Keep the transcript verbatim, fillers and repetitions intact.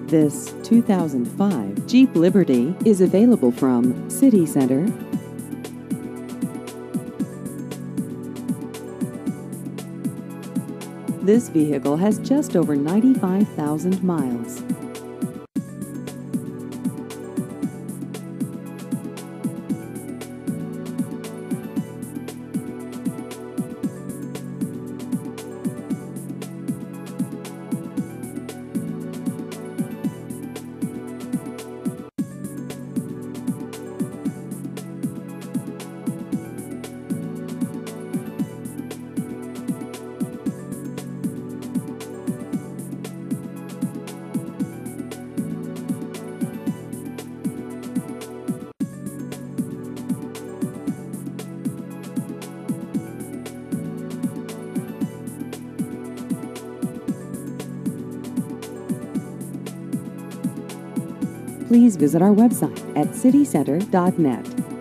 This two thousand five Jeep Liberty is available from City Center. This vehicle has just over ninety-five thousand miles. Please visit our website at city center dot net.